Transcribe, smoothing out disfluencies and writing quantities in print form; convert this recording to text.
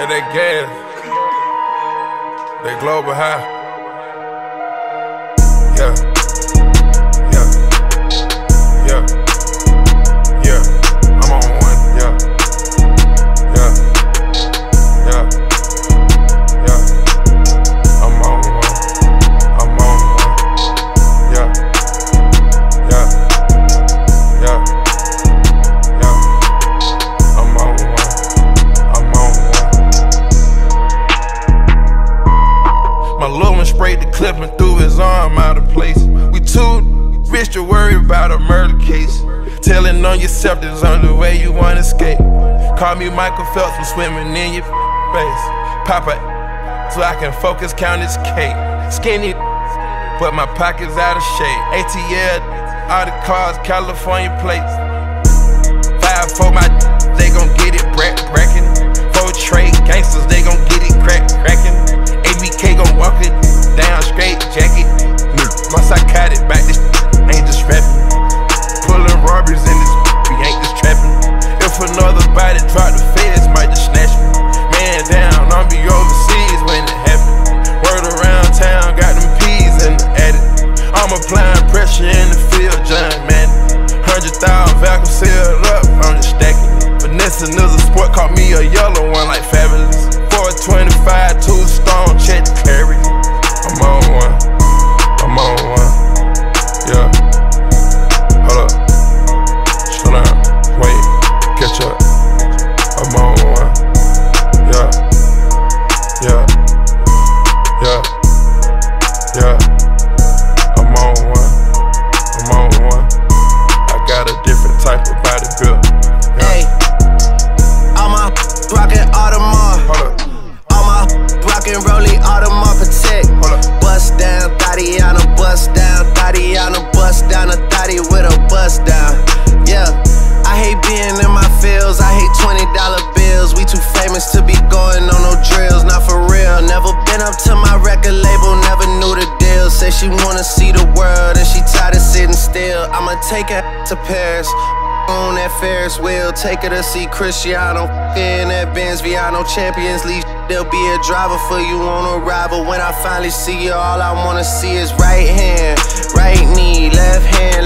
Yeah, they gas. They global high. Yeah. Yeah. Yeah. Yeah. I'm on one. Yeah. Yeah. Yeah. Yeah. I'm on one. I'm on one. Yeah. Yeah. Yeah. Yeah. I'm on one. I'm on one. My little one sprayed the clip and threw his arm out of place. We too rich to worry about a murder case. Telling on yourself there's only way you wanna escape. Call me Michael Phelps from swimming in your face. Papa, so I can focus, count this cake. Skinny, but my pocket's out of shape. ATL, all the cars, California plates. 5-4, my they gon' get it brackin'. 4 trade gangsters, they gon' get it crackin'. ABK gon' walk it down straight jacket. My psychotic back, this ain't just rapping. Pulling robberies in this, we ain't just trapping. If another body drop, the feds might just snatch me. Man down, I'll be overseas when it happen. Word around town, got them peas in the attic. I'm applying pressure in the field, John Madden. 100,000 vacuum sealed up, I'm just stacking it. Vanessa is a sport, caught me a yellow one like Fabulous. 425, 2-stone, check the clarity. I'm on one, I'm on one, yeah. Hold up, slow down, wait, catch up. I'm on one, yeah, yeah, yeah, yeah. I'm on one, I'm on one. I got a different type of body build. Yeah. Hey, all my rockin' Audemars. Hold up, All my rockin' Rollie Audemars Protect. hold up. Bust down, Tatiana, bust down, Tatiana, bust down, a thotty with a bust down. Yeah, I hate being in my fields, I hate $20 bills. We too famous to be going on no drills, not for real. Never been up to my record label, never knew the deal. Say she wanna see the world and she tired of sitting still. I'ma take her to Paris, on that Ferris wheel, take her to see Cristiano. In that Benz Viano Champions League, there'll be a driver for you on a ride. But when I finally see you, all I wanna see is right hand, right knee, left hand.